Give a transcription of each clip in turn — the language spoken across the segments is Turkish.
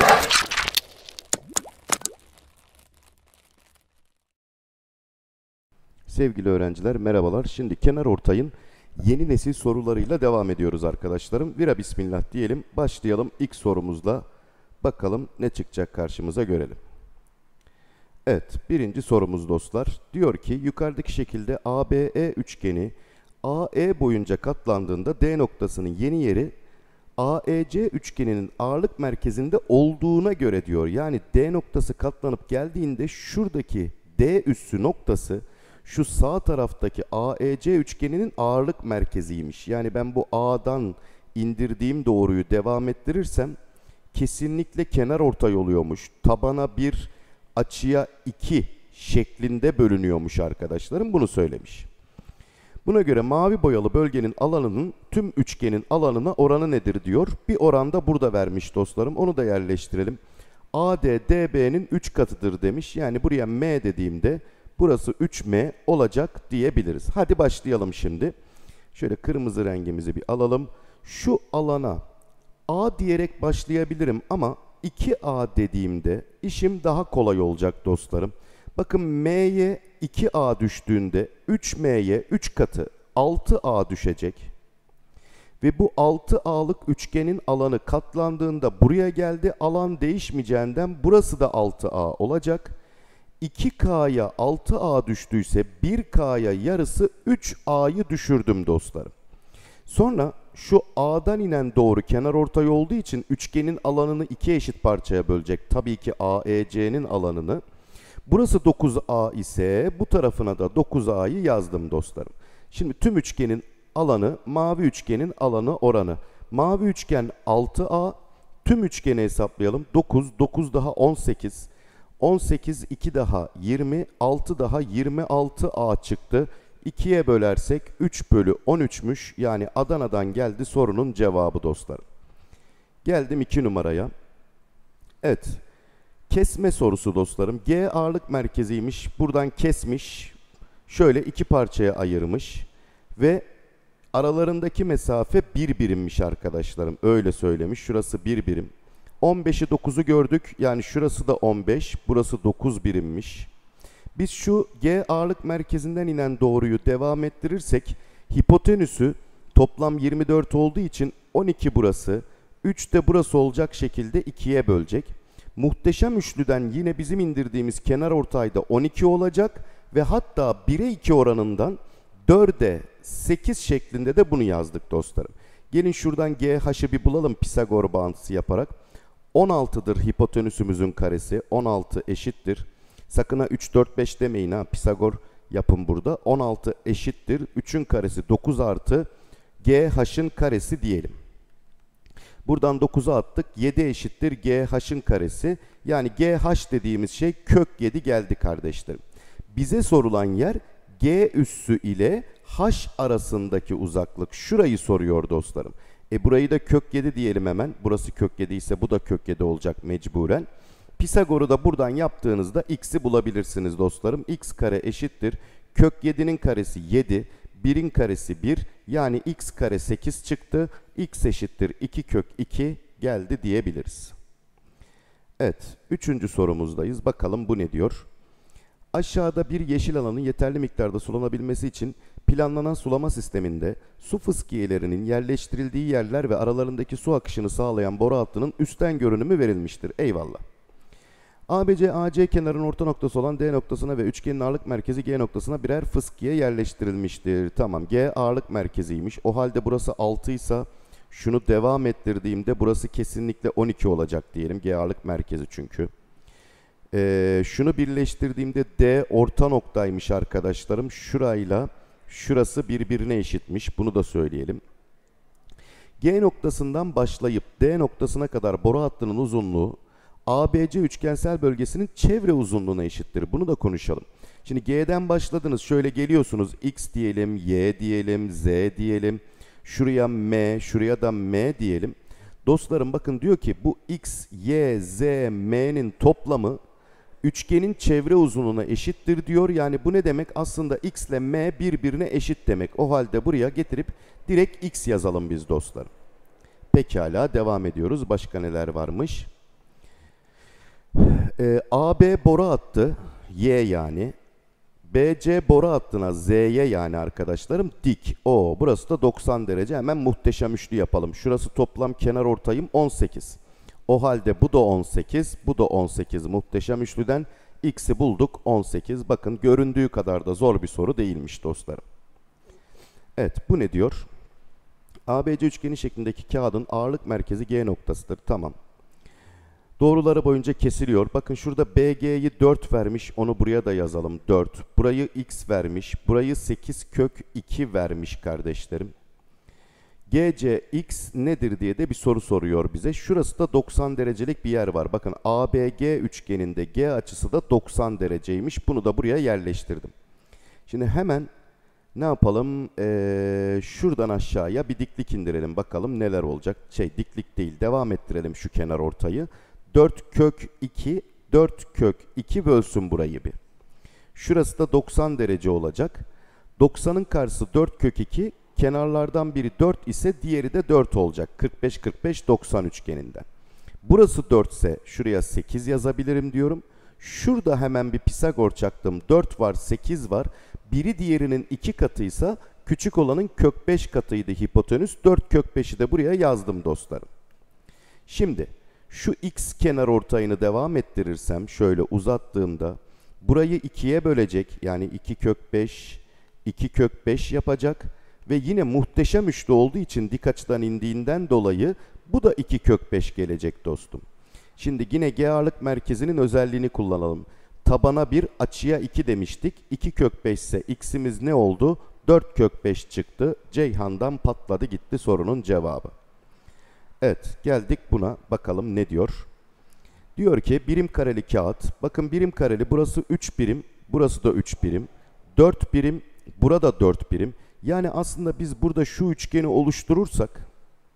Sevgili öğrenciler merhabalar. Şimdi kenarortayın yeni nesil sorularıyla devam ediyoruz arkadaşlarım. Vira bismillah diyelim. Başlayalım ilk sorumuzla. Bakalım ne çıkacak karşımıza görelim. Evet, birinci sorumuz dostlar. Diyor ki yukarıdaki şekilde ABE üçgeni AE boyunca katlandığında D noktasının yeni yeri AEC üçgeninin ağırlık merkezinde olduğuna göre diyor. Yani D noktası katlanıp geldiğinde şuradaki D üssü noktası şu sağ taraftaki AEC üçgeninin ağırlık merkeziymiş. Yani ben bu A'dan indirdiğim doğruyu devam ettirirsem kesinlikle kenarortay oluyormuş. Tabana 1, açıya 2 şeklinde bölünüyormuş arkadaşlarım. Bunu söylemiş. Buna göre mavi boyalı bölgenin alanının tüm üçgenin alanına oranı nedir diyor. Bir oran da burada vermiş dostlarım. Onu da yerleştirelim. AD DB'nin 3 katıdır demiş. Yani buraya M dediğimde burası 3M olacak diyebiliriz. Hadi başlayalım şimdi. Şöyle kırmızı rengimizi bir alalım. Şu alana A diyerek başlayabilirim ama 2A dediğimde işim daha kolay olacak dostlarım. Bakın M'ye 2A düştüğünde 3M'ye 3 katı 6A düşecek. Ve bu 6A'lık üçgenin alanı katlandığında buraya geldi. Alan değişmeyeceğinden burası da 6A olacak. 2K'ya 6A düştüyse 1K'ya yarısı 3A'yı düşürdüm dostlarım. Sonra şu A'dan inen doğru kenarortay olduğu için üçgenin alanını iki eşit parçaya bölecek. Tabii ki AEC'nin alanını. Burası 9A ise bu tarafına da 9A'yı yazdım dostlarım. Şimdi tüm üçgenin alanı, mavi üçgenin alanı oranı. Mavi üçgen 6A, tüm üçgeni hesaplayalım. 9, 9 daha 18, 18, 2 daha 20, 6 daha 26A çıktı. 2'ye bölersek 3 bölü 13'müş. Yani Adana'dan geldi sorunun cevabı dostlarım. Geldim 2 numaraya. Evet. Kesme sorusu dostlarım. G ağırlık merkeziymiş. Buradan kesmiş. Şöyle iki parçaya ayırmış. Ve aralarındaki mesafe 1 birimmiş arkadaşlarım. Öyle söylemiş. Şurası 1 birim. 15'i 9'u gördük. Yani şurası da 15. Burası 9 birimmiş. Biz şu G ağırlık merkezinden inen doğruyu devam ettirirsek hipotenüsü toplam 24 olduğu için 12 burası, 3 de burası olacak şekilde 2'ye bölecek. Muhteşem üçlüden yine bizim indirdiğimiz kenarortayda 12 olacak ve hatta 1'e 2 oranından 4'e 8 şeklinde de bunu yazdık dostlarım. Gelin şuradan GH'ı bir bulalım Pisagor bağıntısı yaparak. 16'dır hipotenüsümüzün karesi. 16 eşittir. Sakın ha 3, 4, 5 demeyin ha. Pisagor yapın burada. 16 eşittir. 3'ün karesi 9 artı GH'ın karesi diyelim. Buradan 9'u attık. 7 eşittir GH'ın karesi. Yani GH dediğimiz şey kök 7 geldi kardeşlerim. Bize sorulan yer G üssü ile H arasındaki uzaklık. Şurayı soruyor dostlarım. Burayı da kök 7 diyelim hemen. Burası kök 7 ise bu da kök 7 olacak mecburen. Pisagor'u da buradan yaptığınızda x'i bulabilirsiniz dostlarım. X kare eşittir. Kök 7'nin karesi 7. 1'in karesi 1. Yani x kare 8 çıktı. X eşittir 2 kök 2 geldi diyebiliriz. Evet. 3. sorumuzdayız. Bakalım bu ne diyor? Aşağıda bir yeşil alanın yeterli miktarda sulanabilmesi için planlanan sulama sisteminde su fıskiyelerinin yerleştirildiği yerler ve aralarındaki su akışını sağlayan boru hattının üstten görünümü verilmiştir. Eyvallah. ABC, AC kenarının orta noktası olan D noktasına ve üçgenin ağırlık merkezi G noktasına birer fıskiye yerleştirilmiştir. Tamam, G ağırlık merkeziymiş. O halde burası 6 ise şunu devam ettirdiğimde burası kesinlikle 12 olacak diyelim. G ağırlık merkezi çünkü. Şunu birleştirdiğimde D orta noktaymış arkadaşlarım. Şurayla şurası birbirine eşitmiş. Bunu da söyleyelim. G noktasından başlayıp D noktasına kadar boru hattının uzunluğu ABC üçgensel bölgesinin çevre uzunluğuna eşittir. Bunu da konuşalım. Şimdi G'den başladınız. Şöyle geliyorsunuz. X diyelim, Y diyelim, Z diyelim. Şuraya M, şuraya da M diyelim. Dostlarım bakın diyor ki bu X, Y, Z, M'nin toplamı üçgenin çevre uzunluğuna eşittir diyor. Yani bu ne demek? Aslında X ile M birbirine eşit demek. O halde buraya getirip direkt X yazalım biz dostlarım. Pekala devam ediyoruz. Başka neler varmış? AB boru hattı Y yani. BC boru hattına Z'ye yani arkadaşlarım dik. Burası da 90 derece. Hemen muhteşem üçlü yapalım. Şurası toplam kenar ortayım 18. O halde bu da 18, bu da 18. Muhteşem üçlüden x'i bulduk 18. Bakın göründüğü kadar da zor bir soru değilmiş dostlarım. Evet, bu ne diyor? ABC üçgeni şeklindeki kağıdın ağırlık merkezi G noktasıdır. Tamam. Doğruları boyunca kesiliyor. Bakın şurada BG'yi 4 vermiş. Onu buraya da yazalım. 4. Burayı x vermiş. Burayı 8 kök 2 vermiş kardeşlerim. GC x nedir diye de bir soru soruyor bize. Şurası da 90 derecelik bir yer var. Bakın ABG üçgeninde G açısı da 90 dereceymiş. Bunu da buraya yerleştirdim. Şimdi hemen ne yapalım? Şuradan aşağıya bir diklik indirelim. Bakalım neler olacak. Diklik değil. Devam ettirelim şu kenar ortayı. 4 kök 2, 4 kök 2 bölsün burayı bir. Şurası da 90 derece olacak. 90'ın karşısı 4 kök 2. Kenarlardan biri 4 ise diğeri de 4 olacak. 45, 45, 90 üçgeninden. Burası 4 ise şuraya 8 yazabilirim diyorum. Şurada hemen bir Pisagor çaktım. 4 var, 8 var. Biri diğerinin 2 katıysa küçük olanın kök 5 katıydı hipotenüs. 4 kök 5'i de buraya yazdım dostlarım. Şimdi şu x kenar ortayını devam ettirirsem şöyle uzattığımda burayı 2'ye bölecek. Yani 2 kök 5, 2 kök 5 yapacak. Ve yine muhteşem üçlü olduğu için dik açıdan indiğinden dolayı bu da 2 kök 5 gelecek dostum. Şimdi yine G ağırlık merkezinin özelliğini kullanalım. Tabana 1, açıya 2 demiştik. 2 kök 5 ise x'imiz ne oldu? 4 kök 5 çıktı. Ceyhan'dan patladı gitti sorunun cevabı. Evet, geldik buna. Bakalım ne diyor? Diyor ki birim kareli kağıt. Bakın birim kareli, burası 3 birim, burası da 3 birim. 4 birim, burada 4 birim. Yani aslında biz burada şu üçgeni oluşturursak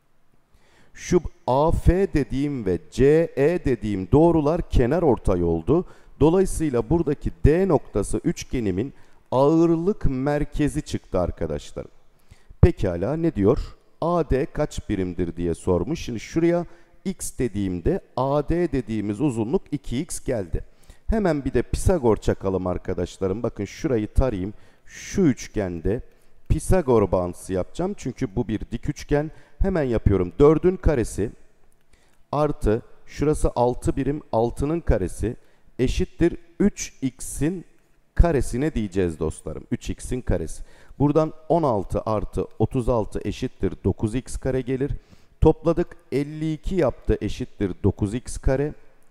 şu AF dediğim ve CE dediğim doğrular kenar ortay oldu. Dolayısıyla buradaki D noktası üçgenimin ağırlık merkezi çıktı arkadaşlar. Pekala, ne diyor? AD kaç birimdir diye sormuş. Şimdi şuraya x dediğimde AD dediğimiz uzunluk 2x geldi. Hemen bir de Pisagor çakalım arkadaşlarım. Bakın şurayı tarayayım. Şu üçgende Pisagor bağıntısı yapacağım. Çünkü bu bir dik üçgen. Hemen yapıyorum. 4'ün karesi artı şurası 6 birim, 6'nın karesi eşittir 3x'in karesine diyeceğiz dostlarım. 3x'in karesi. Buradan 16 artı 36 eşittir 9x kare gelir. Topladık, 52 yaptı, eşittir 9x kare.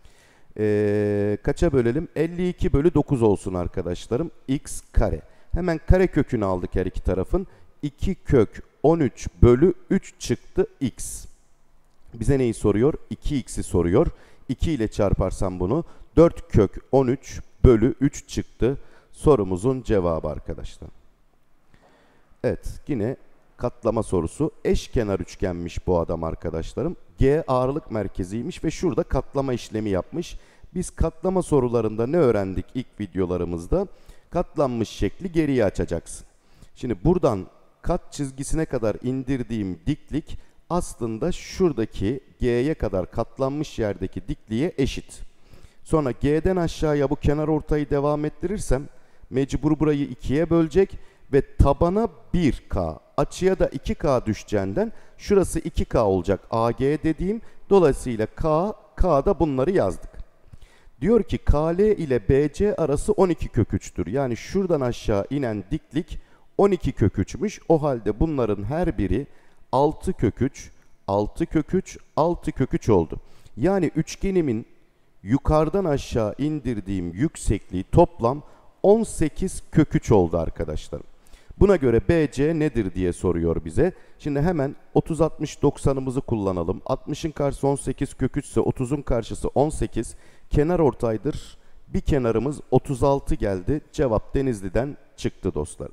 Kaça bölelim? 52 bölü 9 olsun arkadaşlarım. X kare. Hemen kare kökünü aldık her iki tarafın. 2 kök 13 bölü 3 çıktı x. Bize neyi soruyor? 2x'i soruyor. 2 ile çarparsam bunu 4 kök 13 bölü 3 çıktı. Sorumuzun cevabı arkadaşlar. Evet, yine katlama sorusu. Eşkenar üçgenmiş bu adam arkadaşlarım. G ağırlık merkeziymiş ve şurada katlama işlemi yapmış. Biz katlama sorularında ne öğrendik ilk videolarımızda? Katlanmış şekli geriye açacaksın. Şimdi buradan kat çizgisine kadar indirdiğim diklik aslında şuradaki G'ye kadar katlanmış yerdeki dikliğe eşit. Sonra G'den aşağıya bu kenar ortayı devam ettirirsem mecbur burayı 2'ye bölecek ve tabana 1K, açıya da 2K düşeceğinden şurası 2K olacak AG dediğim. Dolayısıyla K'da bunları yazdık. Diyor ki KL ile BC arası 12 kök 3'tür. Yani şuradan aşağı inen diklik 12 kök 3'müş. O halde bunların her biri 6 kök 3, 6 kök 3, 6 kök 3 oldu. Yani üçgenimin yukarıdan aşağı indirdiğim yüksekliği toplam 18 kök 3 oldu arkadaşlarım. Buna göre BC nedir diye soruyor bize. Şimdi hemen 30, 60, 90'ımızı kullanalım. 60'ın karşısı 18 kök 3 ise 30'un karşısı 18. Kenar ortaydır. Bir kenarımız 36 geldi. Cevap Denizli'den çıktı dostlarım.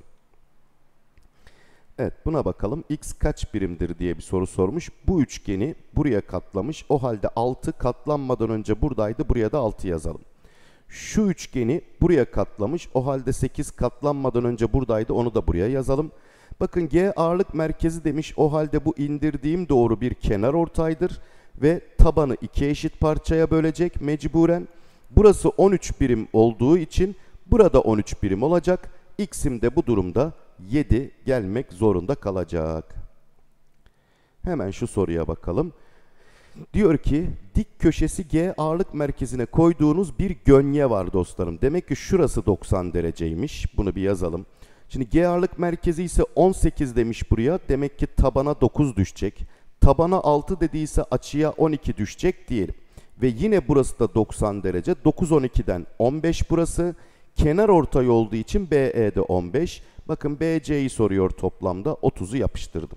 Evet, buna bakalım. X kaç birimdir diye bir soru sormuş. Bu üçgeni buraya katlamış. O halde 6 katlanmadan önce buradaydı. Buraya da 6 yazalım. Şu üçgeni buraya katlamış. O halde 8 katlanmadan önce buradaydı. Onu da buraya yazalım. Bakın G ağırlık merkezi demiş. O halde bu indirdiğim doğru bir kenar ortaydır. Ve tabanı iki eşit parçaya bölecek mecburen. Burası 13 birim olduğu için burada 13 birim olacak. X'im de bu durumda 7 gelmek zorunda kalacak. Hemen şu soruya bakalım. Diyor ki dik köşesi G ağırlık merkezine koyduğunuz bir gönye var dostlarım. Demek ki şurası 90 dereceymiş. Bunu bir yazalım. Şimdi G ağırlık merkezi ise 18 demiş buraya. Demek ki tabana 9 düşecek. Tabana 6 dediyse açıya 12 düşecek diyelim. Ve yine burası da 90 derece. 9 12'den 15 burası. Kenar ortay olduğu için BE'de 15. Bakın BC'yi soruyor toplamda. 30'u yapıştırdım.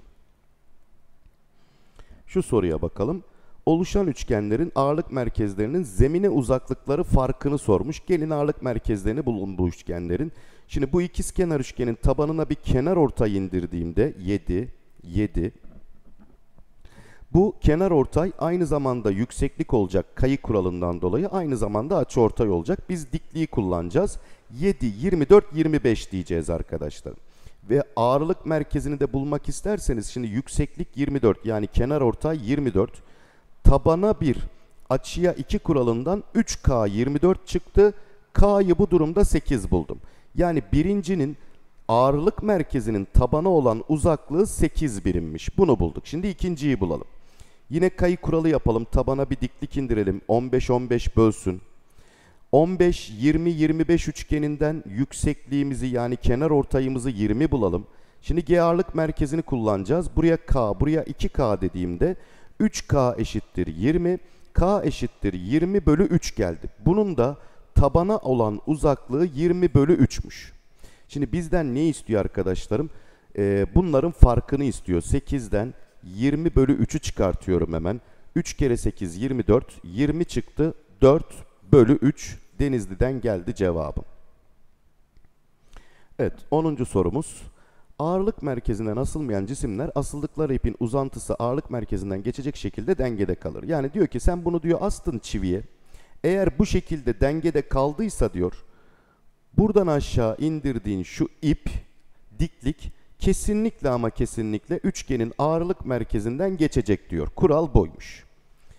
Şu soruya bakalım. Oluşan üçgenlerin ağırlık merkezlerinin zemine uzaklıkları farkını sormuş. Gelin ağırlık merkezlerini bulun bu üçgenlerin. Şimdi bu ikizkenar üçgenin tabanına bir kenar ortay indirdiğimde 7, 7. Bu kenar ortay aynı zamanda yükseklik olacak kayı kuralından dolayı, aynı zamanda açıortay olacak. Biz dikliği kullanacağız. 7, 24, 25 diyeceğiz arkadaşlar. Ve ağırlık merkezini de bulmak isterseniz şimdi yükseklik 24 yani kenar ortay 24. Tabana 1, açıya 2 kuralından 3K 24 çıktı. K'yı bu durumda 8 buldum. Yani birincinin ağırlık merkezinin tabana olan uzaklığı 8 birimmiş. Bunu bulduk. Şimdi ikinciyi bulalım. Yine kayı kuralı yapalım. Tabana bir diklik indirelim. 15, 15 bölsün. 15, 20, 25 üçgeninden yüksekliğimizi yani kenar ortayımızı 20 bulalım. Şimdi G ağırlık merkezini kullanacağız. Buraya K, buraya 2K dediğimde 3K eşittir 20, K eşittir 20 bölü 3 geldi. Bunun da tabana olan uzaklığı 20 bölü 3'müş. Şimdi bizden ne istiyor arkadaşlarım? Bunların farkını istiyor. 8'den 20 bölü 3'ü çıkartıyorum hemen. 3 kere 8 24, 20 çıktı. 4 bölü 3 Denizli'den geldi cevabım. Evet, 10. sorumuz. Ağırlık merkezinden asılmayan cisimler asıldıkları ipin uzantısı ağırlık merkezinden geçecek şekilde dengede kalır. Yani diyor ki sen bunu diyor astın çiviye. Eğer bu şekilde dengede kaldıysa diyor, buradan aşağı indirdiğin şu ip, diklik kesinlikle ama kesinlikle üçgenin ağırlık merkezinden geçecek diyor. Kural buymuş.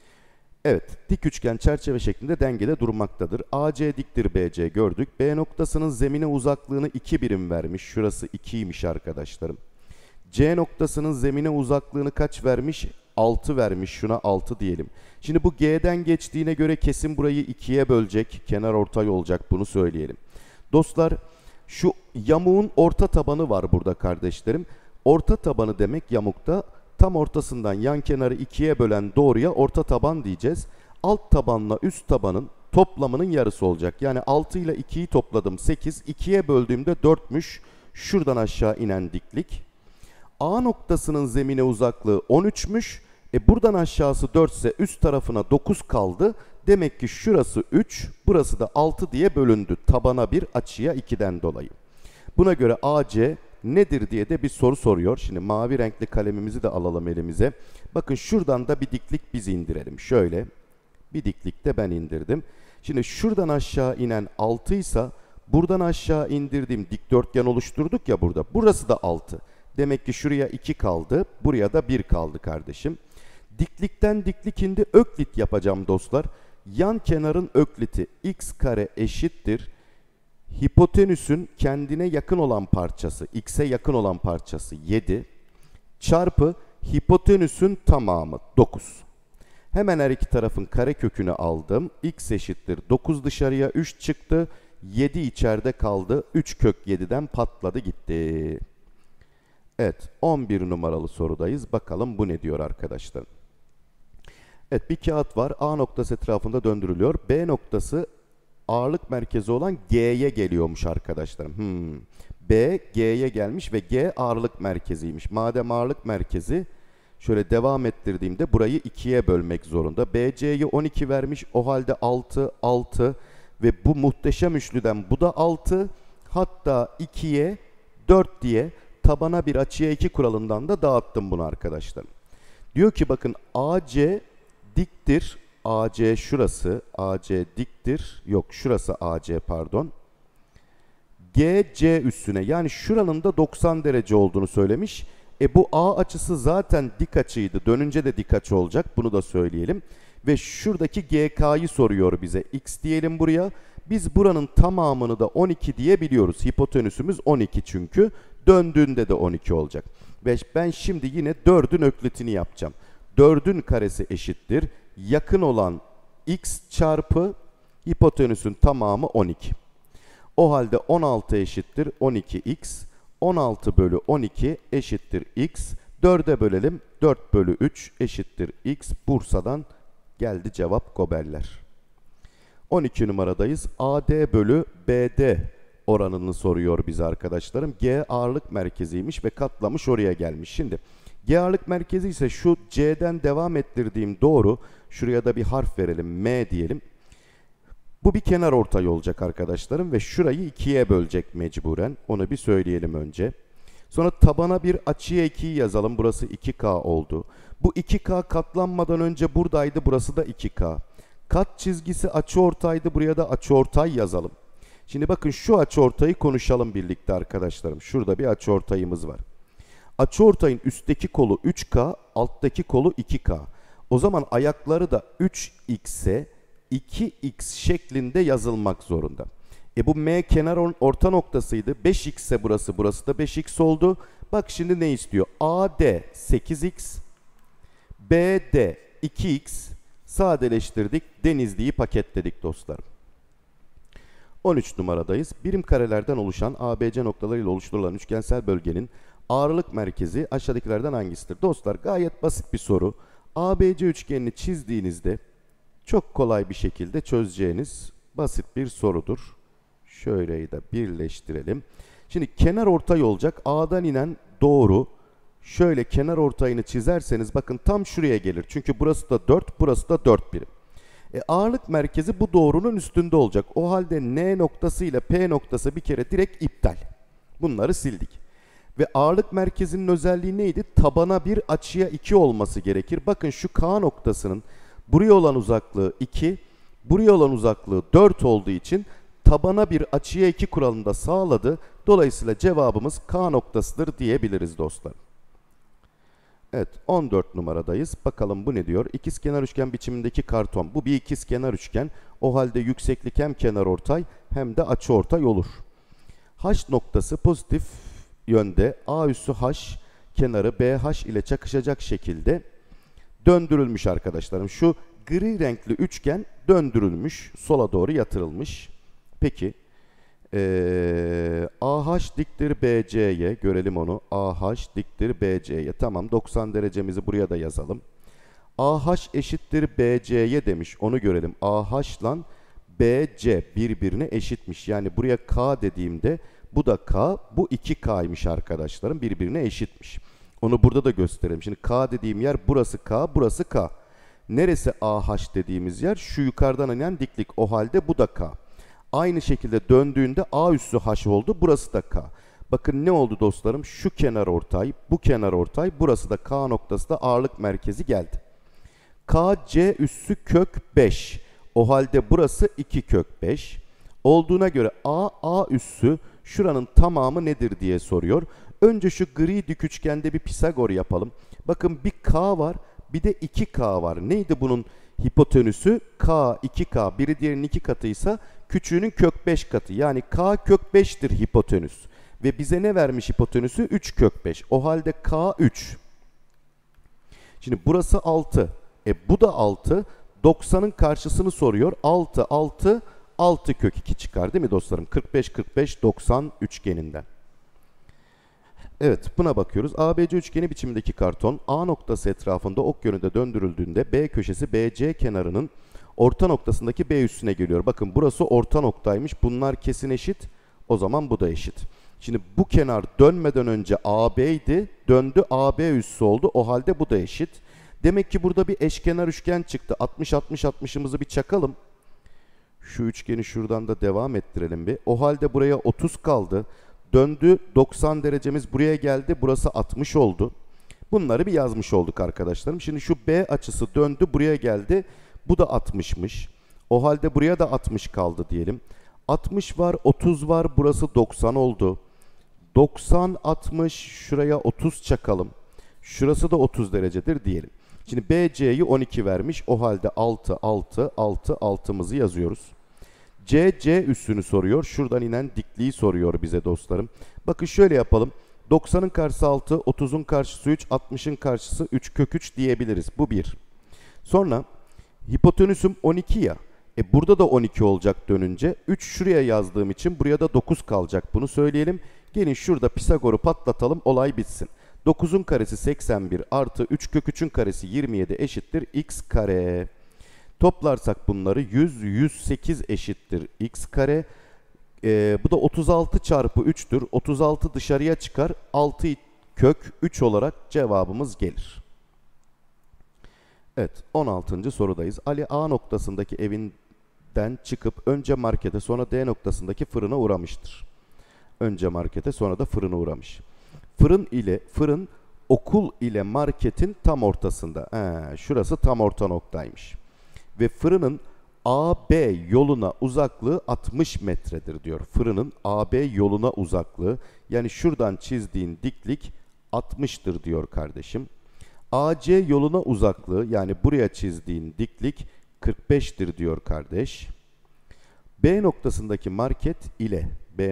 Evet, dik üçgen çerçeve şeklinde dengede durmaktadır. AC diktir BC gördük. B noktasının zemine uzaklığını 2 birim vermiş. Şurası 2'ymiş arkadaşlarım. C noktasının zemine uzaklığını kaç vermiş? 6 vermiş. Şuna 6 diyelim. Şimdi bu G'den geçtiğine göre kesin burayı 2'ye bölecek. Kenar ortay olacak, bunu söyleyelim. Dostlar, şu yamuğun orta tabanı var burada kardeşlerim. Orta tabanı demek yamukta. Tam ortasından yan kenarı 2'ye bölen doğruya orta taban diyeceğiz. Alt tabanla üst tabanın toplamının yarısı olacak. Yani 6 ile 2'yi topladım 8. 2'ye böldüğümde 4'müş. Şuradan aşağı inen diklik. A noktasının zemine uzaklığı 13'müş. Buradan aşağısı 4 ise üst tarafına 9 kaldı. Demek ki şurası 3, burası da 6 diye bölündü. Tabana 1, açıya 2'den dolayı. Buna göre AC nedir diye de bir soru soruyor. Şimdi mavi renkli kalemimizi de alalım elimize. Bakın şuradan da bir diklik biz indirelim. Şöyle bir diklik de ben indirdim. Şimdi şuradan aşağı inen 6 ise buradan aşağı indirdiğim dikdörtgen oluşturduk ya burada. Burası da 6. Demek ki şuraya 2 kaldı. Buraya da 1 kaldı kardeşim. Diklikten diklik indi. Öklit yapacağım dostlar. Yan kenarın ökliti x kare eşittir. Hipotenüsün kendine yakın olan parçası, x'e yakın olan parçası 7 çarpı hipotenüsün tamamı 9. Hemen her iki tarafın karekökünü aldım. X eşittir 9 dışarıya 3 çıktı. 7 içeride kaldı. 3 kök 7'den patladı gitti. Evet, 11 numaralı sorudayız. Bakalım bu ne diyor arkadaşlar. Evet, bir kağıt var. A noktası etrafında döndürülüyor. B noktası ağırlık merkezi olan G'ye geliyormuş arkadaşlarım. B G'ye gelmiş ve G ağırlık merkeziymiş. Madem ağırlık merkezi, şöyle devam ettirdiğimde burayı 2'ye bölmek zorunda. BC'yi 12 vermiş. O halde 6, 6 ve bu muhteşem üçlüden bu da 6. Hatta 2'ye 4 diye tabana bir açıya 2 kuralından da dağıttım bunu arkadaşlarım. Diyor ki bakın AC diktir. AC şurası. AC diktir. Yok, şurası AC pardon. GC üstüne, yani şuranın da 90 derece olduğunu söylemiş. Bu A açısı zaten dik açıydı. Dönünce de dik açı olacak. Bunu da söyleyelim. Ve şuradaki GK'yı soruyor bize. X diyelim buraya. Biz buranın tamamını da 12 diyebiliyoruz. Hipotenüsümüz 12 çünkü. Döndüğünde de 12 olacak. Ve ben şimdi yine 4'ün öklitini yapacağım. 4'ün karesi eşittir. Yakın olan x çarpı hipotenüsün tamamı 12. O halde 16 eşittir 12x. 16 bölü 12 eşittir x. 4'e bölelim. 4 bölü 3 eşittir x. Bursa'dan geldi cevap Goberler. 12 numaradayız. AD bölü BD oranını soruyor bize arkadaşlarım. G ağırlık merkeziymiş ve katlamış oraya gelmiş. Şimdi G ağırlık merkezi ise şu C'den devam ettirdiğim doğru. Şuraya da bir harf verelim. M diyelim. Bu bir kenar ortay olacak arkadaşlarım ve şurayı ikiye bölecek mecburen. Onu bir söyleyelim önce. Sonra tabana bir açıya 2'yi yazalım. Burası 2K oldu. Bu 2K katlanmadan önce buradaydı. Burası da 2K. Kat çizgisi açıortaydı. Buraya da açıortay yazalım. Şimdi bakın şu açıortayı konuşalım birlikte arkadaşlarım. Şurada bir açıortayımız var. Açıortayın üstteki kolu 3K, alttaki kolu 2K. O zaman ayakları da 3x'e 2x şeklinde yazılmak zorunda. Bu M kenar orta noktasıydı. 5x ise burası, burası da 5x oldu. Bak şimdi ne istiyor? AD 8x, BD 2x. Sadeleştirdik. Denizli'yi paketledik dostlarım. 13 numaradayız. Birim karelerden oluşan ABC noktalarıyla oluşturulan üçgensel bölgenin ağırlık merkezi aşağıdakilerden hangisidir? Dostlar gayet basit bir soru. ABC üçgenini çizdiğinizde çok kolay bir şekilde çözeceğiniz basit bir sorudur. Şöyle de birleştirelim. Şimdi kenar ortay olacak. A'dan inen doğru. Şöyle kenar ortayını çizerseniz bakın tam şuraya gelir. Çünkü burası da 4, burası da 4 birim. Ağırlık merkezi bu doğrunun üstünde olacak. O halde N noktası ile P noktası bir kere direkt iptal. Bunları sildik. Ve ağırlık merkezinin özelliği neydi? Tabana bir açıya 2 olması gerekir. Bakın şu K noktasının buraya olan uzaklığı 2, buraya olan uzaklığı 4 olduğu için tabana bir açıya 2 kuralını da sağladı. Dolayısıyla cevabımız K noktasıdır diyebiliriz dostlar. Evet, 14 numaradayız. Bakalım bu ne diyor? İkizkenar üçgen biçimindeki karton. Bu bir ikizkenar üçgen. O halde yükseklik hem kenarortay hem de açıortay olur. H noktası pozitif yönde A üssü H kenarı BH ile çakışacak şekilde döndürülmüş arkadaşlarım. Şu gri renkli üçgen döndürülmüş, sola doğru yatırılmış. Peki AH diktir BC'ye, görelim onu. AH diktir BC'ye. Tamam, 90 derecemizi buraya da yazalım. AH eşittir BC'ye demiş. Onu görelim. AH ile BC birbirine eşitmiş. Yani buraya K dediğimde bu da K, bu 2K'ymış arkadaşlarım. Birbirine eşitmiş. Onu burada da gösterelim. Şimdi K dediğim yer burası K, burası K. Neresi AH dediğimiz yer? Şu yukarıdan inen diklik. O halde bu da K. Aynı şekilde döndüğünde A üssü H oldu. Burası da K. Bakın ne oldu dostlarım? Şu kenar ortay, bu kenar ortay. Burası da K noktası da ağırlık merkezi geldi. KC üssü kök 5. O halde burası 2 kök 5. Olduğuna göre A üssü şuranın tamamı nedir diye soruyor. Önce şu gri dik üçgende bir Pisagor yapalım. Bakın bir K var, bir de 2K var. Neydi bunun hipotenüsü? K, 2K. Biri diğerinin 2 katıysa küçüğünün kök 5 katı. Yani K kök 5'tir hipotenüs. Ve bize ne vermiş hipotenüsü? 3 kök 5. O halde K 3. Şimdi burası 6. Bu da 6. 90'ın karşısını soruyor. 6, 6, 6 kök 2 çıkar değil mi dostlarım? 45, 45, 90 üçgeninden. Evet, buna bakıyoruz. ABC üçgeni biçimindeki karton A noktası etrafında ok yönünde döndürüldüğünde B köşesi BC kenarının orta noktasındaki B üssüne geliyor. Bakın burası orta noktaymış. Bunlar kesin eşit. O zaman bu da eşit. Şimdi bu kenar dönmeden önce AB'ydi. Döndü AB üssü oldu. O halde bu da eşit. Demek ki burada bir eşkenar üçgen çıktı. 60 60 60'ımızı bir çakalım. Şu üçgeni şuradan da devam ettirelim bir. O halde buraya 30 kaldı. Döndü, 90 derecemiz buraya geldi. Burası 60 oldu. Bunları bir yazmış olduk arkadaşlarım. Şimdi şu B açısı döndü, buraya geldi. Bu da 60'mış. O halde buraya da 60 kaldı diyelim. 60 var, 30 var. Burası 90 oldu. 90, 60, şuraya 30 çakalım. Şurası da 30 derecedir diyelim. Şimdi BC'yi 12 vermiş. O halde 6, 6, 6, 6'mızı yazıyoruz. C üssünü soruyor. Şuradan inen dikliği soruyor bize dostlarım. Bakın şöyle yapalım. 90'ın karşısı 6, 30'un karşısı 3, 60'ın karşısı 3 kök 3 diyebiliriz. Bu 1. Sonra hipotenüsüm 12 ya. Burada da 12 olacak dönünce. 3 şuraya yazdığım için buraya da 9 kalacak. Bunu söyleyelim. Gelin şurada Pisagor'u patlatalım. Olay bitsin. 9'un karesi 81 artı 3 kök 3'ün karesi 27 eşittir x kare. Toplarsak bunları 100, 108 eşittir x kare. Bu da 36 çarpı 3'tür. 36 dışarıya çıkar. 6 kök 3 olarak cevabımız gelir. Evet, 16. sorudayız. Ali A noktasındaki evinden çıkıp önce markete sonra D noktasındaki fırına uğramıştır. Önce markete sonra da fırına uğramış. Fırın okul ile marketin tam ortasında. Şurası tam orta noktaymış. Ve fırının AB yoluna uzaklığı 60 metredir diyor. Fırının AB yoluna uzaklığı, yani şuradan çizdiğin diklik 60'tır diyor kardeşim. AC yoluna uzaklığı, yani buraya çizdiğin diklik 45'tir diyor kardeş. B noktasındaki market ile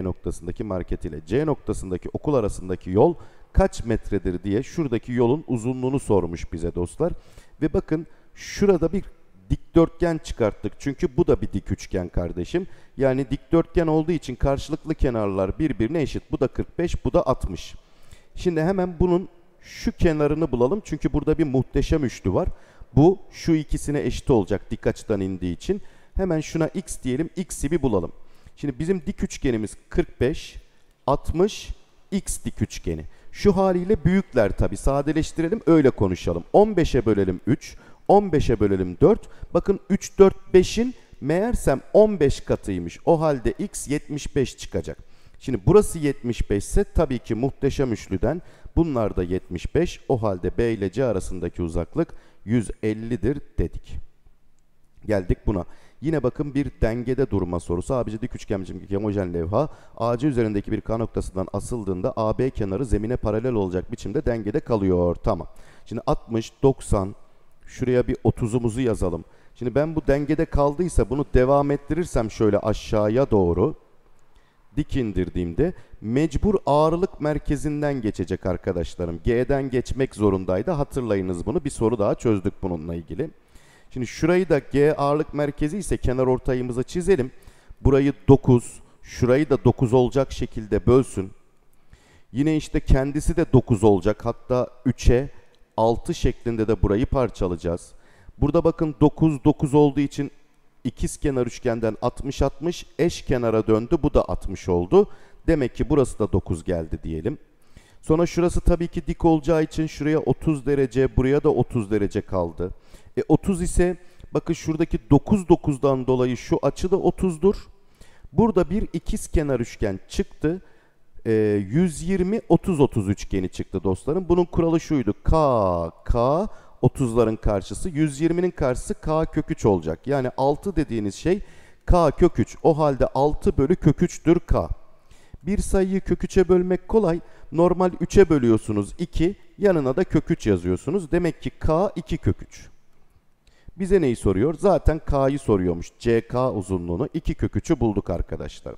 C noktasındaki okul arasındaki yol kaç metredir diye şuradaki yolun uzunluğunu sormuş bize dostlar. Ve bakın şurada bir dikdörtgen çıkarttık. Çünkü bu da bir dik üçgen kardeşim. Yani dikdörtgen olduğu için karşılıklı kenarlar birbirine eşit. Bu da 45, bu da 60. Şimdi hemen bunun şu kenarını bulalım. Çünkü burada bir muhteşem üçlü var. Bu şu ikisine eşit olacak dik açıdan indiği için. Hemen şuna x diyelim. X'i bir bulalım. Şimdi bizim dik üçgenimiz 45, 60, x dik üçgeni. Şu haliyle büyükler tabi. Sadeleştirelim, öyle konuşalım. 15'e bölelim 3, 15'e bölelim 4. Bakın 3, 4, 5'in meğersem 15 katıymış. O halde x 75 çıkacak. Şimdi burası 75 ise tabii ki muhteşem üçlüden bunlar da 75. O halde B ile C arasındaki uzaklık 150'dir dedik. Geldik buna. Yine bakın bir dengede durma sorusu. ABC dik üçgen biçimdeki homojen levha AC üzerindeki bir K noktasından asıldığında AB kenarı zemine paralel olacak biçimde dengede kalıyor. Tamam. Şimdi 60, 90, şuraya bir 30'umuzu yazalım. Şimdi ben bu dengede kaldıysa bunu devam ettirirsem şöyle aşağıya doğru dik indirdiğimde mecbur ağırlık merkezinden geçecek arkadaşlarım. G'den geçmek zorundaydı. Hatırlayınız bunu. Bir soru daha çözdük bununla ilgili. Şimdi şurayı da G ağırlık merkezi ise kenar ortayımıza çizelim. Burayı 9, şurayı da 9 olacak şekilde bölsün. Yine işte kendisi de 9 olacak. Hatta 3'e 6 şeklinde de burayı parçalayacağız. Burada bakın 9, 9 olduğu için ikizkenar üçgenden 60, 60 eş kenara döndü. Bu da 60 oldu. Demek ki burası da 9 geldi diyelim. Sonra şurası tabii ki dik olacağı için şuraya 30 derece, buraya da 30 derece kaldı. 30 ise bakın şuradaki 9, 9'dan dolayı şu açı da 30'dur. Burada bir ikizkenar üçgen çıktı. 120, 30, 30 üçgeni çıktı dostlarım. Bunun kuralı şuydu. K, 30'ların karşısı. 120'nin karşısı K kök 3 olacak. Yani 6 dediğiniz şey K kök 3. O halde 6 bölü kök 3'tür K. Bir sayıyı kök 3'e bölmek kolay. Normal 3'e bölüyorsunuz 2. Yanına da kök 3 yazıyorsunuz. Demek ki K 2 kök 3. Bize neyi soruyor? Zaten K'yı soruyormuş. CK uzunluğunu 2 kök 3'ü bulduk arkadaşlar.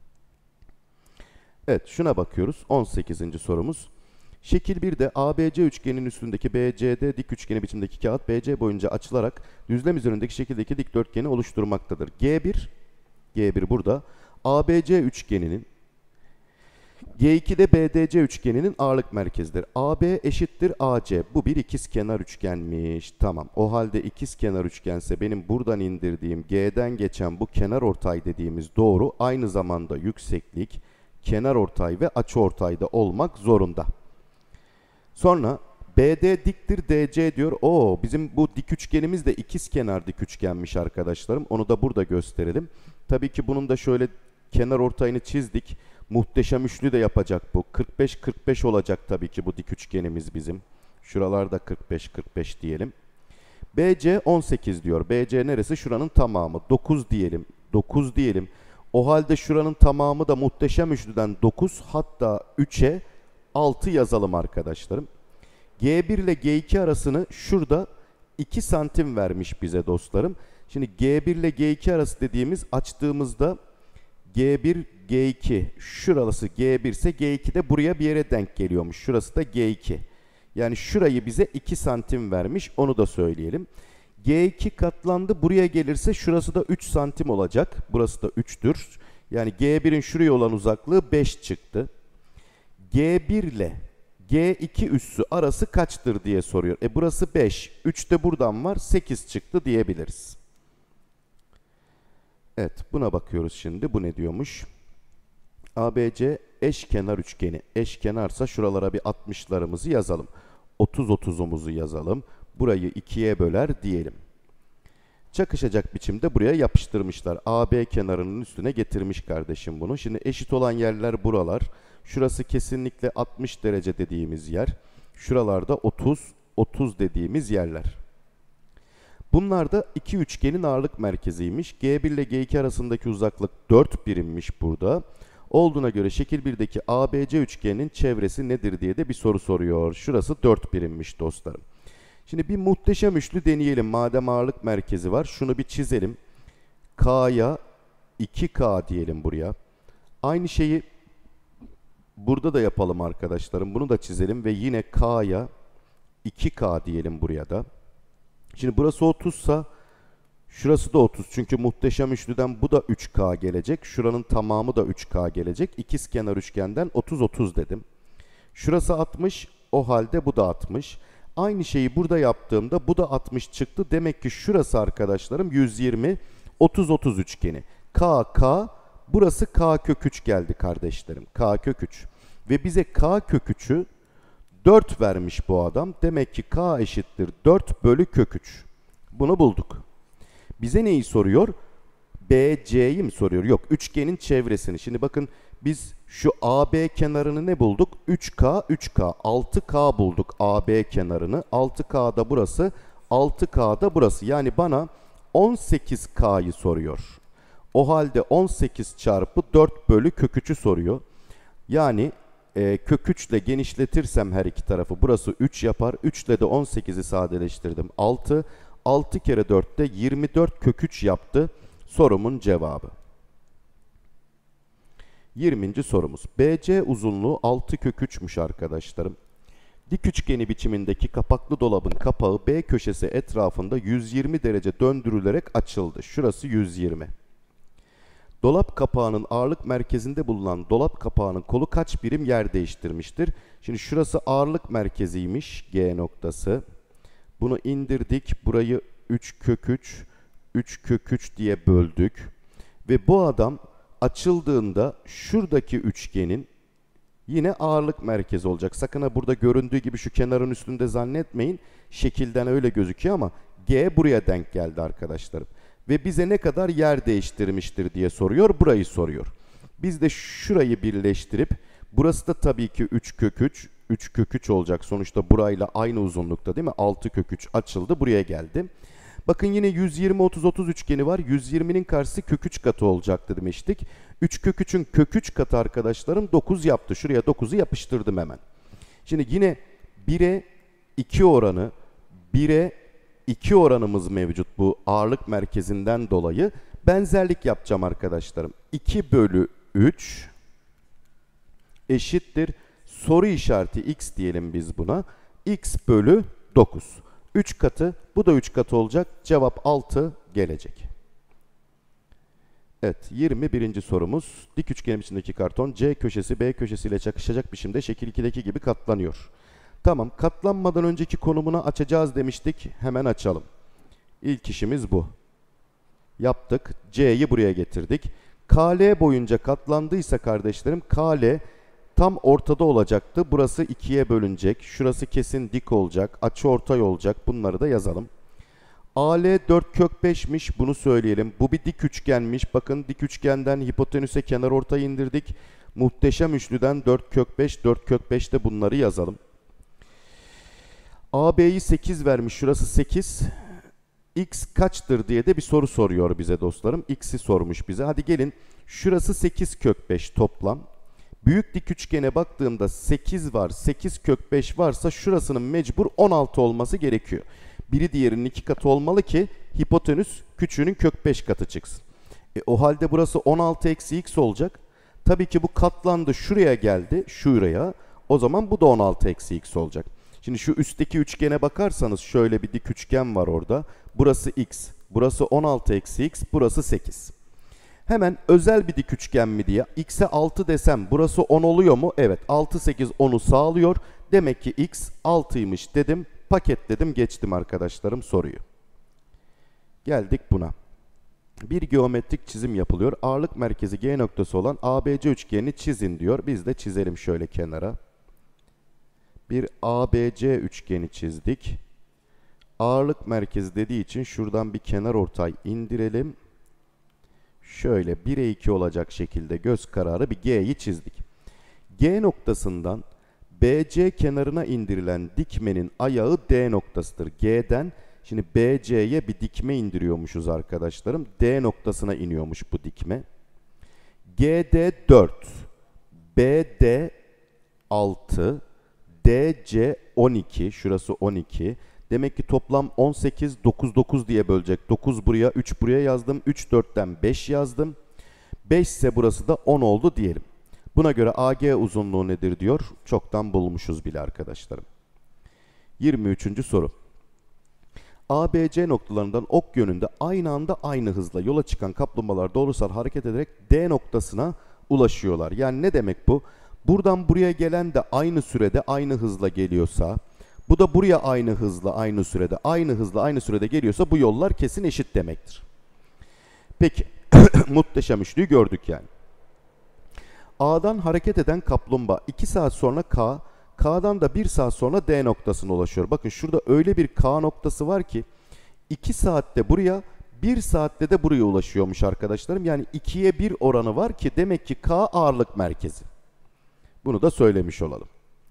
Evet, şuna bakıyoruz. 18. sorumuz. Şekil 1'de ABC üçgenin üstündeki BCD dik üçgeni biçimdeki kağıt BC boyunca açılarak düzlem üzerindeki şekildeki dikdörtgeni oluşturmaktadır. G1 burada. ABC üçgeninin G2'de BDC üçgeninin ağırlık merkezidir. AB eşittir AC. Bu bir ikizkenar üçgenmiş. Tamam. O halde ikizkenar üçgense benim buradan indirdiğim G'den geçen bu kenarortay dediğimiz doğru aynı zamanda yükseklik, kenarortay ve açıortayda olmak zorunda. Sonra BD diktir DC diyor. Bizim bu dik üçgenimiz de ikizkenar dik üçgenmiş arkadaşlarım. Onu da burada gösterelim. Tabii ki bunun da şöyle kenarortayını çizdik. Muhteşem üçlü de yapacak bu. 45, 45 olacak tabii ki bu dik üçgenimiz bizim. Şuralarda 45, 45 diyelim. BC 18 diyor. BC neresi? Şuranın tamamı. 9 diyelim. 9 diyelim. O halde şuranın tamamı da muhteşem üçlüden 9, hatta 3'e 6 yazalım arkadaşlarım. G1 ile G2 arasını şurada 2 santim vermiş bize dostlarım. Şimdi G1 ile G2 arası dediğimiz, açtığımızda G1, G2, şurası G1 ise G2 de buraya bir yere denk geliyormuş. Şurası da G2. Yani şurayı bize 2 santim vermiş, onu da söyleyelim. G2 katlandı, buraya gelirse şurası da 3 santim olacak. Burası da 3'tür. Yani G1'in şuraya olan uzaklığı 5 çıktı. G1 ile G2 üssü arası kaçtır diye soruyor. Burası 5. 3 de buradan var. 8 çıktı diyebiliriz. Evet, buna bakıyoruz şimdi. Bu ne diyormuş? ABC eşkenar üçgeni. Eşkenarsa şuralara bir 60'larımızı yazalım. 30-30'umuzu yazalım. Burayı 2'ye böler diyelim. Çakışacak biçimde buraya yapıştırmışlar. AB kenarının üstüne getirmiş kardeşim bunu. Şimdi eşit olan yerler buralar. Şurası kesinlikle 60 derece dediğimiz yer. Şuralarda 30 dediğimiz yerler. Bunlar da iki üçgenin ağırlık merkeziymiş. G1 ile G2 arasındaki uzaklık 4 birimmiş burada. Olduğuna göre şekil 1'deki ABC üçgeninin çevresi nedir diye de bir soru soruyor. Şurası 4 birimmiş dostlarım. Şimdi bir muhteşem üçlü deneyelim. Madem ağırlık merkezi var, şunu bir çizelim. K'ya 2K diyelim buraya. Aynı şeyi burada da yapalım arkadaşlarım. Bunu da çizelim ve yine K'ya 2K diyelim buraya da. Şimdi burası 30 ise şurası da 30. Çünkü muhteşem üçlüden bu da 3K gelecek. Şuranın tamamı da 3K gelecek. İkizkenar üçgenden 30-30 dedim. Şurası 60. O halde bu da 60. Aynı şeyi burada yaptığımda bu da 60 çıktı. Demek ki şurası arkadaşlarım 120, 30-30 üçgeni. K, burası K kök 3 geldi kardeşlerim. K kök 3. Ve bize K kök 3'ü 4 vermiş bu adam. Demek ki K eşittir 4 bölü kök 3. Bunu bulduk. Bize neyi soruyor? BC'yi mi soruyor? Yok, üçgenin çevresini. Şimdi bakın biz şu AB kenarını ne bulduk? 3K, 3K, 6K bulduk AB kenarını. 6K da burası, 6K da burası. Yani bana 18K'yı soruyor. O halde 18 çarpı 4 bölü kök 3'ü soruyor. Yani kök 3 ile genişletirsem her iki tarafı burası 3 yapar. 3 ile de 18'i sadeleştirdim. 6. 6 kere 4 de 24 kök 3 yaptı. Sorumun cevabı. 20. sorumuz. BC uzunluğu 6 kök 3'müş arkadaşlarım. Dik üçgeni biçimindeki kapaklı dolabın kapağı B köşesi etrafında 120 derece döndürülerek açıldı. Şurası 120. Dolap kapağının ağırlık merkezinde bulunan dolap kapağının kolu kaç birim yer değiştirmiştir? Şimdi şurası ağırlık merkeziymiş, G noktası. Bunu indirdik. Burayı 3 kök 3, 3 kök 3 diye böldük. Ve bu adam açıldığında şuradaki üçgenin yine ağırlık merkezi olacak. Sakın ha burada göründüğü gibi şu kenarın üstünde zannetmeyin. Şekilden öyle gözüküyor ama G buraya denk geldi arkadaşlarım. Ve bize ne kadar yer değiştirmiştir diye soruyor. Burayı soruyor. Biz de şurayı birleştirip, burası da tabii ki 3 kök 3. 3 kök 3 olacak. Sonuçta burayla aynı uzunlukta değil mi? 6 kök 3 açıldı. Buraya geldi. Bakın yine 120-30-30 üçgeni var. 120'nin karşısı kök 3 katı olacaktı demiştik. 3 kök 3'ün kök 3 katı arkadaşlarım 9 yaptı. Şuraya 9'u yapıştırdım hemen. Şimdi yine 1'e 2 oranı, 1'e 2 oranımız mevcut bu ağırlık merkezinden dolayı. Benzerlik yapacağım arkadaşlarım. 2 bölü 3 eşittir. Soru işareti x diyelim biz buna. X bölü 9. 3 katı, bu da 3 katı olacak. Cevap 6 gelecek. Evet, 21. sorumuz. Dik üçgenin içindeki karton C köşesi B köşesiyle çakışacak biçimde şekil 2'deki gibi katlanıyor. Tamam, katlanmadan önceki konumunu açacağız demiştik. Hemen açalım. İlk işimiz bu. Yaptık. C'yi buraya getirdik. KL boyunca katlandıysa kardeşlerim, KL tam ortada olacaktı. Burası 2'ye bölünecek. Şurası kesin dik olacak. Açıortay olacak. Bunları da yazalım. AL 4 kök 5'miş. Bunu söyleyelim. Bu bir dik üçgenmiş. Bakın dik üçgenden hipotenüse kenarortay indirdik. Muhteşem üçlüden 4 kök 5. 4 kök 5 de bunları yazalım. AB'yi 8 vermiş. Şurası 8. X kaçtır diye de bir soru soruyor bize dostlarım. X'i sormuş bize. Hadi gelin Şurası 8 kök 5 toplam. Büyük dik üçgene baktığımda 8 var, 8 kök 5 varsa şurasının mecbur 16 olması gerekiyor. Biri diğerinin 2 katı olmalı ki hipotenüs küçüğünün kök 5 katı çıksın. O halde burası 16 eksi x olacak. Tabii ki bu katlandı, şuraya geldi, şuraya. O zaman bu da 16 eksi x olacak. Şimdi şu üstteki üçgene bakarsanız şöyle bir dik üçgen var orada. Burası x, burası 16 eksi x, burası 8. Hemen özel bir dik üçgen mi diye x'e 6 desem burası 10 oluyor mu? Evet, 6, 8, 10'u sağlıyor. Demek ki x 6'ymış dedim, paketledim, geçtim arkadaşlarım soruyu. Geldik buna. Bir geometrik çizim yapılıyor. Ağırlık merkezi G noktası olan ABC üçgenini çizin diyor. Biz de çizelim şöyle kenara. Bir ABC üçgeni çizdik. Ağırlık merkezi dediği için şuradan bir kenarortay indirelim. Şöyle 1'e 2 olacak şekilde göz kararı bir G'yi çizdik. G noktasından BC kenarına indirilen dikmenin ayağı D noktasıdır. G'den şimdi BC'ye bir dikme indiriyormuşuz arkadaşlarım. D noktasına iniyormuş bu dikme. GD 4, BD 6, DC 12, şurası 12. Demek ki toplam 18, 9, 9 diye bölecek. 9 buraya, 3 buraya yazdım. 3, 4'ten 5 yazdım. 5 ise burası da 10 oldu diyelim. Buna göre AG uzunluğu nedir diyor. Çoktan bulmuşuz bile arkadaşlarım. 23. soru. ABC noktalarından ok yönünde aynı anda aynı hızla yola çıkan kaplumbağalar doğrusal hareket ederek D noktasına ulaşıyorlar. Yani ne demek bu? Buradan buraya gelen de aynı sürede aynı hızla geliyorsa, bu da buraya aynı hızla aynı sürede aynı sürede geliyorsa bu yollar kesin eşit demektir. Peki muhteşem üçlüyü gördük yani. A'dan hareket eden kaplumbağa 2 saat sonra K'dan da 1 saat sonra D noktasına ulaşıyor. Bakın şurada öyle bir K noktası var ki 2 saatte buraya, 1 saatte de buraya ulaşıyormuş arkadaşlarım. Yani 2'ye 1 oranı var ki demek ki K ağırlık merkezi. Bunu da söylemiş olalım.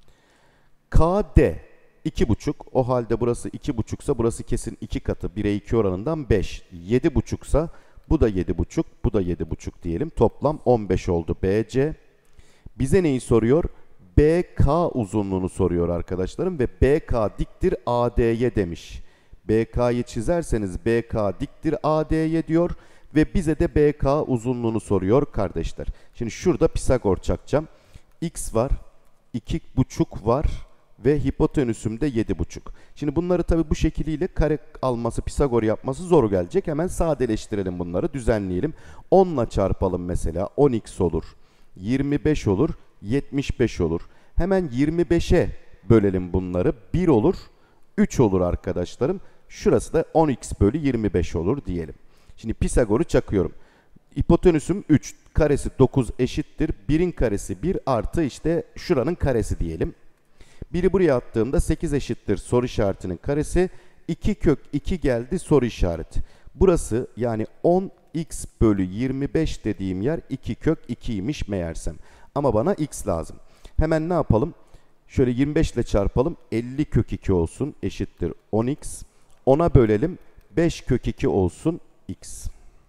KD 2,5. O halde burası 2,5 ise burası kesin 2 katı. 1'e 2 oranından 5. 7,5 ise bu da 7,5, bu da 7,5 diyelim. Toplam 15 oldu BC. Bize neyi soruyor? BK uzunluğunu soruyor arkadaşlarım ve BK diktir AD'ye demiş. BK'yı çizerseniz BK diktir AD'ye diyor ve bize de BK uzunluğunu soruyor kardeşler. Şimdi şurada Pisagor çakacağım. X var, 2,5 var ve hipotenüsümde 7,5. Şimdi bunları tabi bu şekliyle kare alması, Pisagor yapması zor gelecek. Hemen sadeleştirelim bunları, düzenleyelim. 10 ile çarpalım mesela, 10x olur, 25 olur, 75 olur. Hemen 25'e bölelim bunları, 1 olur, 3 olur arkadaşlarım. Şurası da 10x bölü 25 olur diyelim. Şimdi Pisagor'u çakıyorum. Hipotenüsüm 3, karesi 9 eşittir. 1'in karesi 1 artı işte şuranın karesi diyelim. 1'i buraya attığımda 8 eşittir soru işaretinin karesi. 2 kök 2 geldi soru işareti. Burası yani 10x bölü 25 dediğim yer 2 kök 2'ymiş meğersem. Ama bana x lazım. Hemen ne yapalım? Şöyle 25 ile çarpalım. 50 kök 2 olsun eşittir 10x. 10'a bölelim. 5 kök 2 olsun x.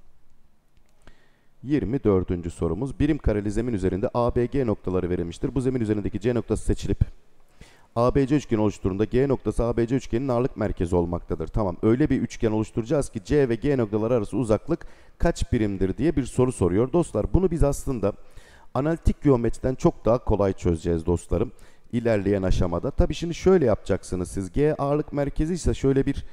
24. sorumuz. Birim kareli zemin üzerinde ABG noktaları verilmiştir. Bu zemin üzerindeki C noktası seçilip ABC üçgeni oluşturduğunda G noktası ABC üçgeninin ağırlık merkezi olmaktadır. Tamam, öyle bir üçgen oluşturacağız ki C ve G noktaları arası uzaklık kaç birimdir diye bir soru soruyor. Dostlar bunu biz aslında analitik geometriden çok daha kolay çözeceğiz dostlarım. İlerleyen aşamada. Tabii şimdi şöyle yapacaksınız siz. G ağırlık merkezi ise şöyle bir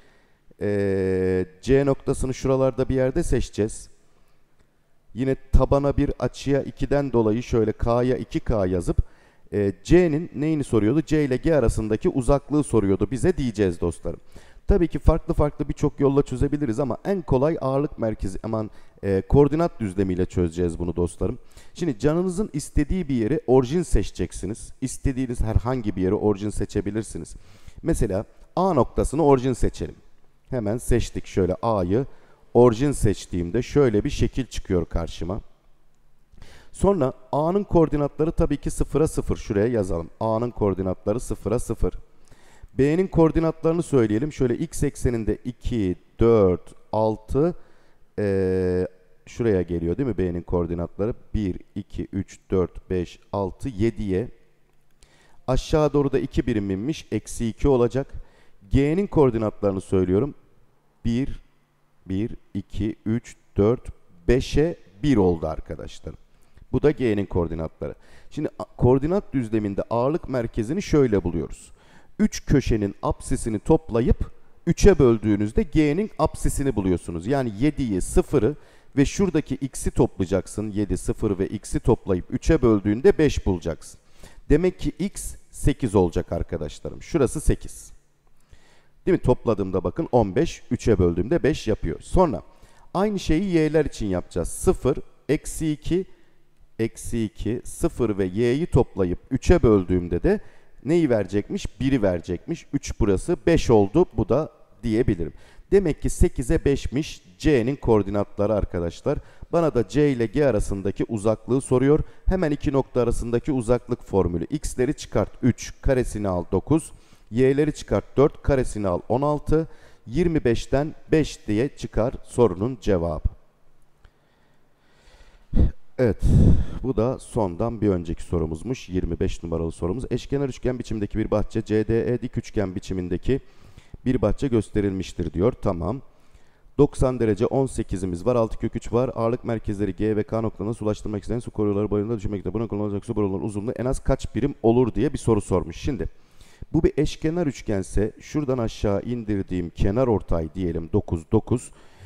C noktasını şuralarda bir yerde seçeceğiz. Yine tabana bir açıya 2'den dolayı şöyle K'ya 2K yazıp C'nin neyini soruyordu? C ile G arasındaki uzaklığı soruyordu bize diyeceğiz dostlarım. Tabii ki farklı birçok yolla çözebiliriz ama en kolay ağırlık merkezi koordinat düzlemiyle çözeceğiz bunu dostlarım. Şimdi canınızın istediği bir yere orijin seçeceksiniz. İstediğiniz herhangi bir yere orijin seçebilirsiniz. Mesela A noktasını orijin seçelim. Hemen seçtik şöyle A'yı. Orijin seçtiğimde şöyle bir şekil çıkıyor karşıma. Sonra A'nın koordinatları tabii ki 0'a 0. Şuraya yazalım. A'nın koordinatları 0'a 0. B'nin koordinatlarını söyleyelim. Şöyle x ekseninde 2, 4, 6, şuraya geliyor değil mi B'nin koordinatları? 1, 2, 3, 4, 5, 6, 7'ye. Aşağı doğru da 2 birim inmiş. Eksi 2 olacak. G'nin koordinatlarını söylüyorum. 1, 2, 3, 4, 5'e 1 oldu arkadaşlar. Bu da G'nin koordinatları. Şimdi koordinat düzleminde ağırlık merkezini şöyle buluyoruz. 3 köşenin apsisini toplayıp 3'e böldüğünüzde G'nin apsisini buluyorsunuz. Yani 7'yi, 0'ı ve şuradaki x'i toplayacaksın. 7, 0 ve x'i toplayıp 3'e böldüğünde 5 bulacaksın. Demek ki x 8 olacak arkadaşlarım. Şurası 8. Değil mi? Topladığımda bakın 15, 3'e böldüğümde 5 yapıyor. Sonra aynı şeyi y'ler için yapacağız. 0, eksi 2, eksi 2, 0 ve y'yi toplayıp 3'e böldüğümde de neyi verecekmiş? 1'i verecekmiş. 3 burası, 5 oldu. Bu da diyebilirim. Demek ki 8'e 5'miş C'nin koordinatları arkadaşlar. Bana da C ile G arasındaki uzaklığı soruyor. Hemen iki nokta arasındaki uzaklık formülü. X'leri çıkart 3, karesini al 9. Y'leri çıkart 4, karesini al 16. 25'ten 5 diye çıkar sorunun cevabı. Evet, bu da sondan bir önceki sorumuzmuş. 25 numaralı sorumuz. Eşkenar üçgen biçimdeki bir bahçe, CDE dik üçgen biçimindeki bir bahçe gösterilmiştir diyor. Tamam. 90 derece 18'imiz var. 6 kök 3 var. Ağırlık merkezleri G ve K noktalarına sulaştırmak isteyen su koruyorları boyunda düşürmekte. Buna kullanılacak su borularının uzunluğu en az kaç birim olur diye bir soru sormuş. Şimdi bu bir eşkenar üçgense şuradan aşağı indirdiğim kenar ortay diyelim 9, 9.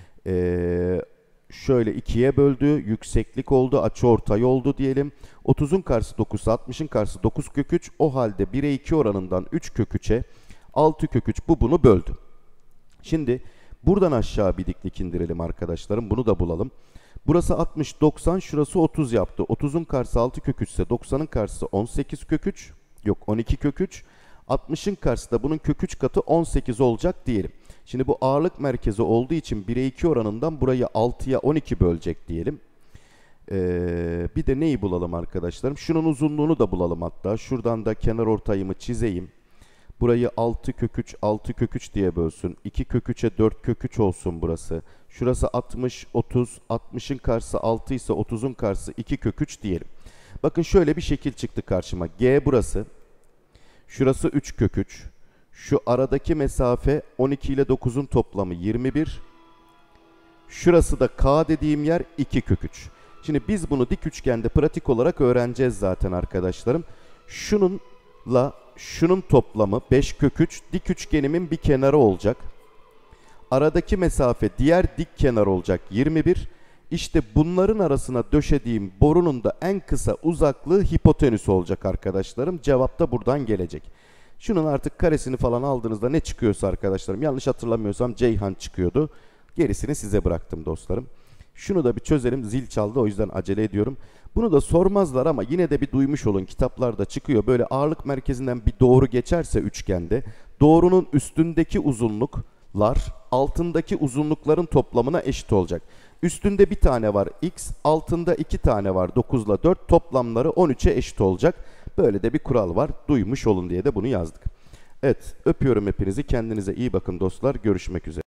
Şöyle ikiye böldü. Yükseklik oldu. Açıortay oldu diyelim. 30'un karşısı 9, 60'ın karşısı 9 kök 3. O halde 1'e 2 oranından 3 kök 3'e 6 kök 3 bu bunu böldü. Şimdi buradan aşağı bir diklik indirelim arkadaşlarım. Bunu da bulalım. Burası 60, 90, şurası 30 yaptı. 30'un karşısı 6 kök 3 ise 90'ın karşısı 18 kök 3. Yok 12 kök 3. 60'ın karşısı da bunun kök 3 katı 18 olacak diyelim. Şimdi bu ağırlık merkezi olduğu için 1'e 2 oranından burayı 6'ya 12 bölecek diyelim. Bir de neyi bulalım arkadaşlarım? Şunun uzunluğunu da bulalım hatta. Şuradan da kenar ortayımı çizeyim. Burayı 6 kök 3, 6 kök 3 diye bölsün. 2 kök 3'e 4 kök 3 olsun burası. Şurası 60, 30. 60'ın karşısı 6 ise 30'un karşısı 2 kök 3 diyelim. Bakın şöyle bir şekil çıktı karşıma. G burası. Şurası 3 kök 3. Şu aradaki mesafe 12 ile 9'un toplamı 21. Şurası da K dediğim yer 2 kök 3. Şimdi biz bunu dik üçgende pratik olarak öğreneceğiz zaten arkadaşlarım. Şununla şunun toplamı 5 kök 3. Dik üçgenimin bir kenarı olacak. Aradaki mesafe diğer dik kenar olacak 21. İşte bunların arasına döşediğim borunun da en kısa uzaklığı hipotenüs olacak arkadaşlarım. Cevap da buradan gelecek. Şunun artık karesini falan aldığınızda ne çıkıyorsa arkadaşlarım, yanlış hatırlamıyorsam Ceyhan çıkıyordu. Gerisini size bıraktım dostlarım. Şunu da bir çözelim. Zil çaldı, o yüzden acele ediyorum. Bunu da sormazlar ama yine de bir duymuş olun. Kitaplarda çıkıyor. Böyle ağırlık merkezinden bir doğru geçerse üçgende, doğrunun üstündeki uzunluklar altındaki uzunlukların toplamına eşit olacak. Üstünde bir tane var x, altında 2 tane var 9 ile 4, toplamları 13'e eşit olacak. Böyle de bir kural var. Duymuş olun diye de bunu yazdık. Evet, öpüyorum hepinizi. Kendinize iyi bakın dostlar. Görüşmek üzere.